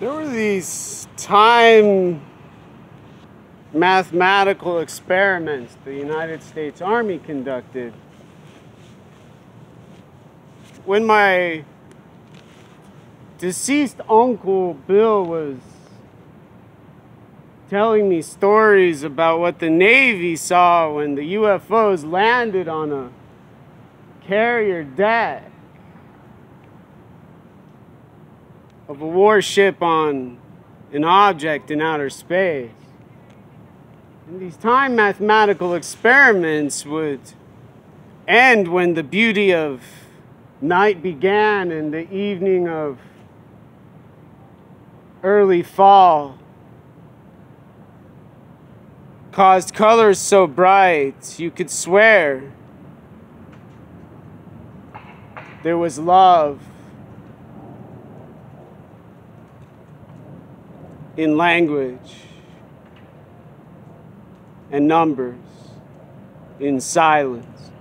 There were these time mathematical experiments the United States Army conducted when my deceased uncle Bill was telling me stories about what the Navy saw when the UFOs landed on a carrier deck of a warship on an object in outer space. And these time mathematical experiments would end when the beauty of night began and the evening of early fall caused colors so bright you could swear there was love in language and numbers, in silence.